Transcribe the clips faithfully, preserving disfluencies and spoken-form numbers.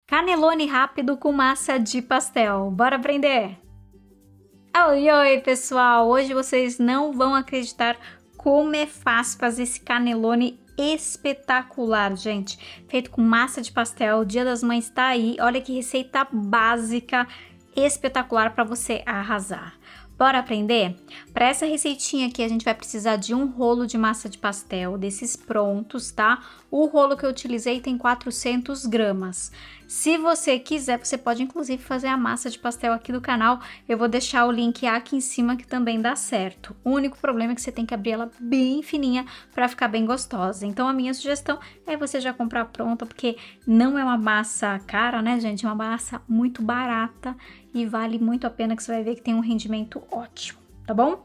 Canelone rápido com massa de pastel. Bora aprender? Oi, oi, pessoal! Hoje vocês não vão acreditar como é fácil fazer esse canelone espetacular, gente. Feito com massa de pastel, o Dia das Mães tá aí. Olha que receita básica, espetacular para você arrasar. Bora aprender? Para essa receitinha aqui a gente vai precisar de um rolo de massa de pastel, desses prontos, tá? O rolo que eu utilizei tem quatrocentas gramas. Se você quiser, você pode inclusive fazer a massa de pastel aqui do canal. Eu vou deixar o link aqui em cima que também dá certo. O único problema é que você tem que abrir ela bem fininha para ficar bem gostosa. Então a minha sugestão é você já comprar pronta, porque não é uma massa cara, né, gente? É uma massa muito barata e vale muito a pena, que você vai ver que tem um rendimento ótimo, tá bom?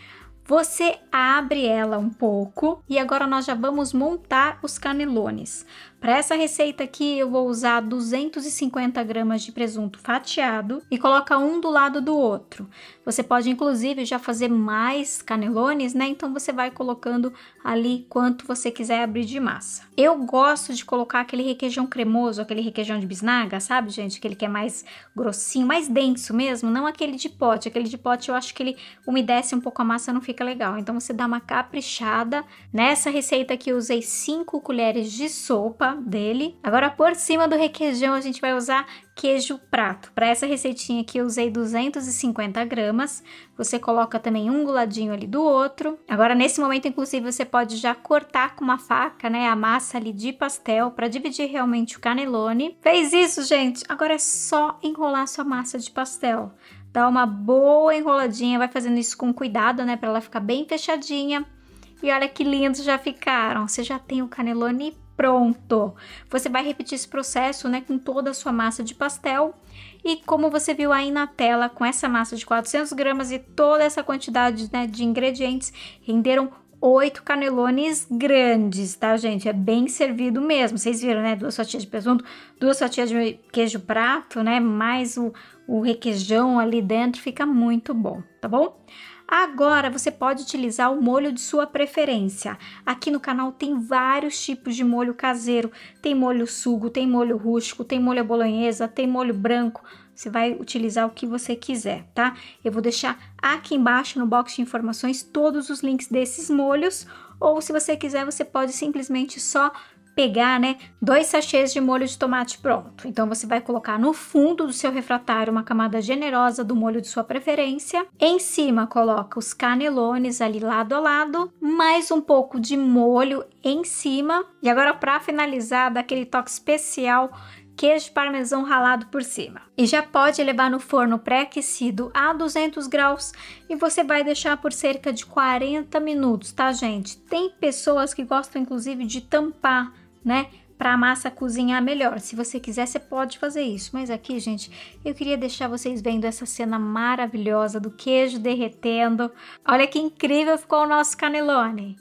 Você abre ela um pouco e agora nós já vamos montar os canelones. Para essa receita aqui eu vou usar duzentos e cinquenta gramas de presunto fatiado e coloca um do lado do outro. Você pode inclusive já fazer mais canelones, né? Então você vai colocando ali quanto você quiser abrir de massa. Eu gosto de colocar aquele requeijão cremoso, aquele requeijão de bisnaga, sabe, gente? Aquele que é mais grossinho, mais denso mesmo, não aquele de pote. Aquele de pote eu acho que ele umedece um pouco a massa, não fica legal. Então você dá uma caprichada. Nessa receita aqui eu usei cinco colheres de sopa dele. Agora por cima do requeijão a gente vai usar queijo prato. Para essa receitinha aqui eu usei duzentos e cinquenta gramas. Você coloca também um do ladinho ali do outro. Agora nesse momento inclusive você pode já cortar com uma faca, né, a massa ali de pastel para dividir realmente o canelone. Fez isso, gente? Agora é só enrolar sua massa de pastel. Dá uma boa enroladinha, vai fazendo isso com cuidado, né, para ela ficar bem fechadinha. E olha que lindos já ficaram. Você já tem o canelone pronto. Você vai repetir esse processo, né, com toda a sua massa de pastel. E como você viu aí na tela, com essa massa de quatrocentas gramas e toda essa quantidade, né, de ingredientes, renderam oito canelones grandes, tá, gente? É bem servido mesmo. Vocês viram, né? Duas fatias de presunto, duas fatias de queijo prato, né? Mais o, o requeijão ali dentro. Fica muito bom, tá bom? Agora você pode utilizar o molho de sua preferência. Aqui no canal tem vários tipos de molho caseiro. Tem molho sugo, tem molho rústico, tem molho à bolonhesa, tem molho branco. Você vai utilizar o que você quiser, tá? Eu vou deixar aqui embaixo no box de informações todos os links desses molhos. Ou se você quiser, você pode simplesmente só pegar, né, dois sachês de molho de tomate pronto. Então você vai colocar no fundo do seu refratário uma camada generosa do molho de sua preferência. Em cima coloca os canelones ali lado a lado, mais um pouco de molho em cima. E agora para finalizar, dá aquele toque especial, queijo parmesão ralado por cima. E já pode levar no forno pré-aquecido a duzentos graus e você vai deixar por cerca de quarenta minutos, tá, gente? Tem pessoas que gostam inclusive de tampar, né, para a massa cozinhar melhor. Se você quiser, você pode fazer isso. Mas aqui, gente, eu queria deixar vocês vendo essa cena maravilhosa do queijo derretendo. Olha que incrível ficou o nosso canelone.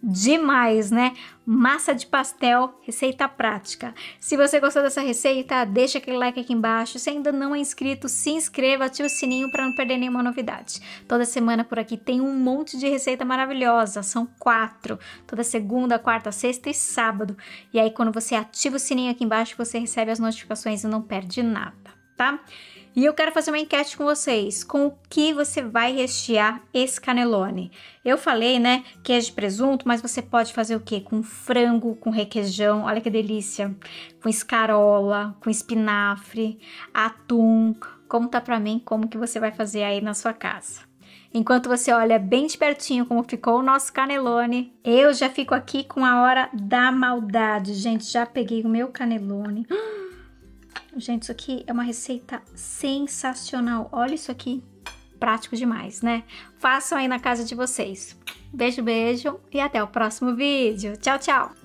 Demais, né? Massa de pastel, receita prática. Se você gostou dessa receita, deixa aquele like aqui embaixo. Se ainda não é inscrito, se inscreva, ative o sininho para não perder nenhuma novidade. Toda semana por aqui tem um monte de receita maravilhosa, são quatro. Toda segunda, quarta, sexta e sábado. E aí quando você ativa o sininho aqui embaixo, você recebe as notificações e não perde nada, tá? E eu quero fazer uma enquete com vocês, com o que você vai rechear esse canelone. Eu falei, né, queijo de presunto, mas você pode fazer o quê? Com frango, com requeijão, olha que delícia, com escarola, com espinafre, atum. Conta pra mim como que você vai fazer aí na sua casa. Enquanto você olha bem de pertinho como ficou o nosso canelone, eu já fico aqui com a hora da maldade. Gente, já peguei o meu canelone. Gente, isso aqui é uma receita sensacional. Olha isso aqui, prático demais, né? Façam aí na casa de vocês. Beijo, beijo e até o próximo vídeo. Tchau, tchau!